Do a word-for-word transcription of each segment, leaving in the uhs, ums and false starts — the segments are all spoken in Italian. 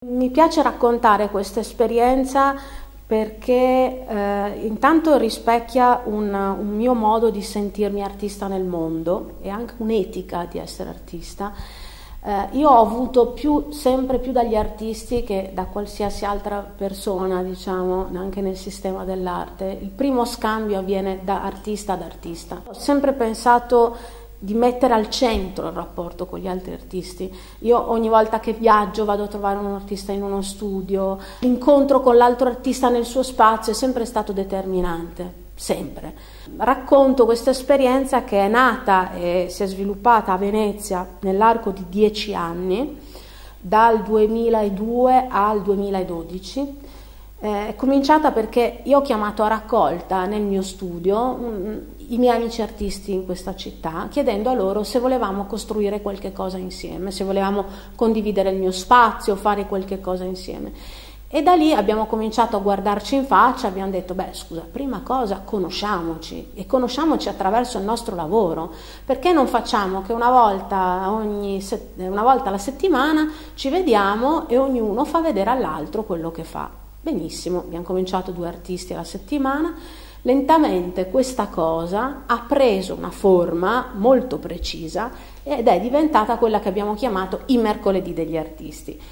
Mi piace raccontare questa esperienza perché eh, intanto rispecchia un, un mio modo di sentirmi artista nel mondo e anche un'etica di essere artista. Eh, io ho avuto più, sempre più dagli artisti che da qualsiasi altra persona, diciamo, anche nel sistema dell'arte. Il primo scambio avviene da artista ad artista. Ho sempre pensato di mettere al centro il rapporto con gli altri artisti. Io ogni volta che viaggio vado a trovare un artista in uno studio, l'incontro con l'altro artista nel suo spazio è sempre stato determinante, sempre. Racconto questa esperienza che è nata e si è sviluppata a Venezia nell'arco di dieci anni, dal duemiladue al duemiladodici. È cominciata perché io ho chiamato a raccolta nel mio studio um, i miei amici artisti in questa città, chiedendo a loro se volevamo costruire qualche cosa insieme, se volevamo condividere il mio spazio, fare qualche cosa insieme. E da lì abbiamo cominciato a guardarci in faccia, abbiamo detto, beh scusa, prima cosa conosciamoci e conosciamoci attraverso il nostro lavoro, perché non facciamo che una volta, ogni una volta alla settimana ci vediamo e ognuno fa vedere all'altro quello che fa. Benissimo, abbiamo cominciato due artisti alla settimana, lentamente questa cosa ha preso una forma molto precisa ed è diventata quella che abbiamo chiamato i mercoledì degli artisti.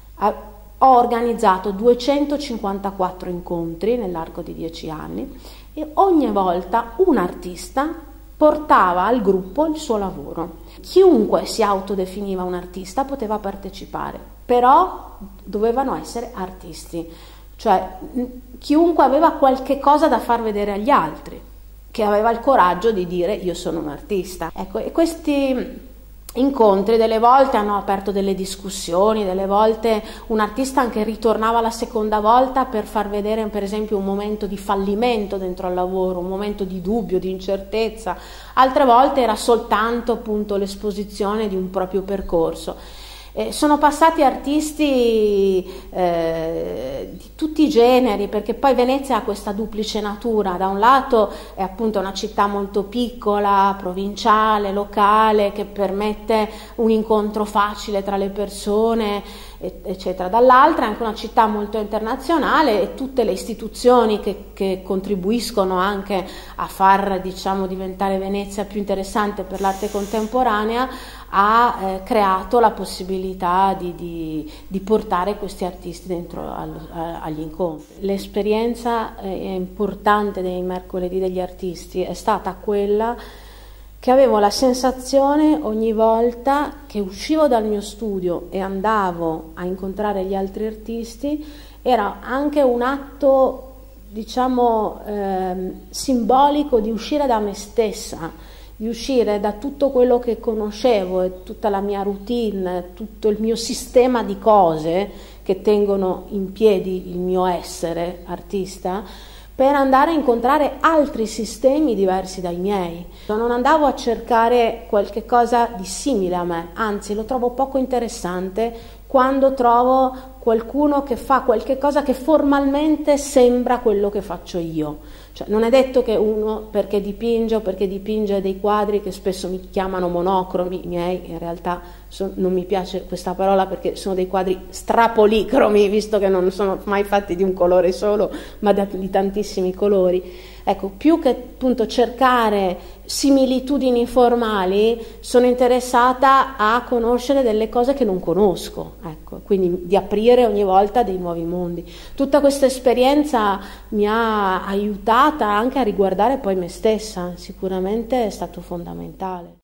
Ho organizzato duecentocinquantaquattro incontri nell'arco di dieci anni e ogni volta un artista portava al gruppo il suo lavoro. Chiunque si autodefiniva un artista poteva partecipare, però dovevano essere artisti. Cioè chiunque aveva qualche cosa da far vedere agli altri, che aveva il coraggio di dire io sono un artista. Ecco, e questi incontri delle volte hanno aperto delle discussioni, delle volte un artista anche ritornava la seconda volta per far vedere per esempio un momento di fallimento dentro al lavoro, un momento di dubbio, di incertezza, altre volte era soltanto appunto l'esposizione di un proprio percorso. Eh, sono passati artisti eh, di tutti i generi, perché poi Venezia ha questa duplice natura: da un lato è appunto una città molto piccola, provinciale, locale, che permette un incontro facile tra le persone, eccetera. Dall'altra è anche una città molto internazionale e tutte le istituzioni che, che contribuiscono anche a far, diciamo, diventare Venezia più interessante per l'arte contemporanea ha eh, creato la possibilità di, di, di portare questi artisti dentro al, a, agli incontri. L'esperienza eh, importante dei mercoledì degli artisti è stata quella che avevo la sensazione ogni volta che uscivo dal mio studio e andavo a incontrare gli altri artisti, era anche un atto, diciamo, eh, simbolico di uscire da me stessa, di uscire da tutto quello che conoscevo e tutta la mia routine, tutto il mio sistema di cose che tengono in piedi il mio essere artista, per andare a incontrare altri sistemi diversi dai miei. Non andavo a cercare qualche cosa di simile a me, anzi lo trovo poco interessante quando trovo qualcuno che fa qualche cosa che formalmente sembra quello che faccio io. Cioè, non è detto che uno perché dipinge o perché dipinge dei quadri che spesso mi chiamano monocromi, i miei in realtà son, non mi piace questa parola perché sono dei quadri strapolicromi, visto che non sono mai fatti di un colore solo ma di tantissimi colori. Ecco, più che appunto cercare similitudini formali, sono interessata a conoscere delle cose che non conosco, ecco, quindi di aprire ogni volta dei nuovi mondi. Tutta questa esperienza mi ha aiutata anche a riguardare poi me stessa, sicuramente è stato fondamentale.